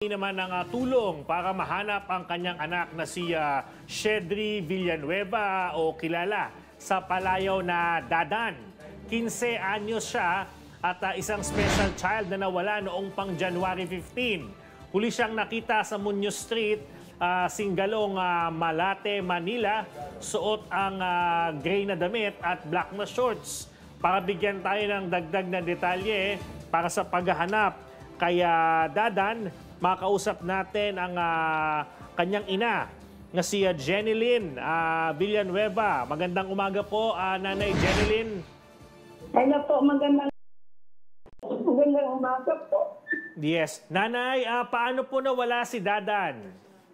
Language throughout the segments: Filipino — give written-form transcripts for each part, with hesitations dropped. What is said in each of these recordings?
naman ng tulong para mahanap ang kanyang anak na si Shedri Villanueva o kilala sa palayaw na Dadan. 15 anyos siya at isang special child na nawala noong pang January 15. Huli siyang nakita sa Muñoz Street, Singalong, Malate, Manila. Suot ang gray na damit at black na shorts. Para bigyan tayo ng dagdag na detalye para sa paghahanap kay Dadan, makausap natin ang kanyang ina na si Jenilyn Villanueva. Magandang umaga po, Nanay Jenilyn. Hello po, magandang umaga po. Yes. Nanay, paano po nawala si Dadan?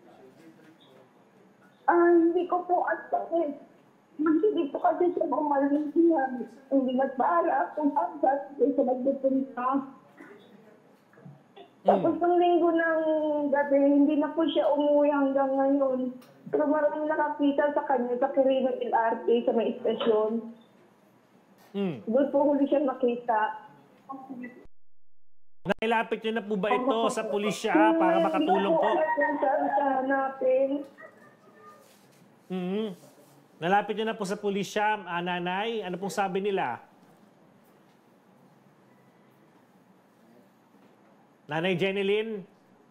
Hindi ko po at hindi po kasi siya bumaling siya. Hindi nagpaala kung agad sa nagpupunta. Tapos ng linggo ng gabi, hindi na po siya umuwi hanggang ngayon. Pero maraming nakakita sa kanya sa Quirino LRT sa may istasyon. Doon po huli siya nakita. Nailapit niyo na po ba ito sa pulisya para makatulong po? Nalapit niyo na po sa pulisya, Nanay. Ano pong sabi nila? Nanay Jenilyn?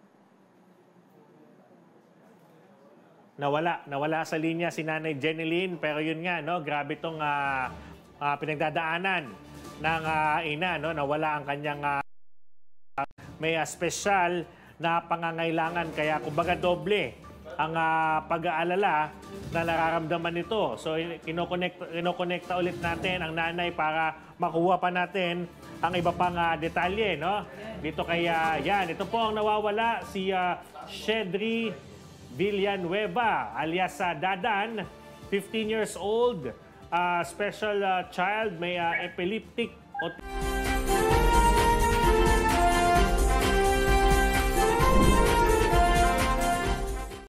Nawala sa linya si Nanay Jenilyn. Pero yun nga, no, grabe itong pinagdadaanan ng ina. No? Nawala ang kanyang may special na pangangailangan. Kaya kumbaga doble ang pag-aalala na nararamdaman nito. So, kinokonekta ulit natin ang nanay para makuha pa natin ang iba pang detalye, no? Dito kaya, yan. Ito po ang nawawala, si Shedri Villanueva, alias Dadan, 15 years old, special child, may epileptic